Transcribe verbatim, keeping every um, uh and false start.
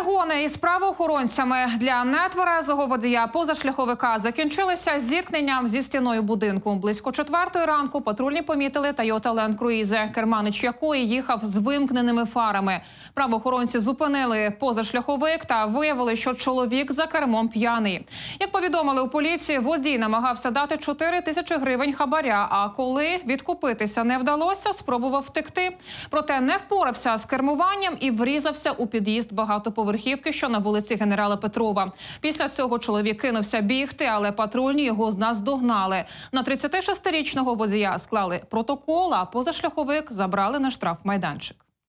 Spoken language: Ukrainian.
Перегони із правоохоронцями для нетверезого водія позашляховика закінчилися зіткненням зі стіною будинку. Близько четвертої ранку патрульні помітили Toyota Land Cruiser, керманич якої їхав з вимкненими фарами. Правоохоронці зупинили позашляховик та виявили, що чоловік за кермом п'яний. Як повідомили у поліції, водій намагався дати чотири тисячі гривень хабаря, а коли відкупитися не вдалося, спробував втекти. Проте не впорався з кермуванням і врізався у під'їзд багатоповерхівки, що на вулиці Генерала Петрова. Після цього чоловік кинувся бігти, але патрульні його наздогнали. На тридцятишестирічного водія склали протокол, а позашляховик забрали на штрафмайданчик.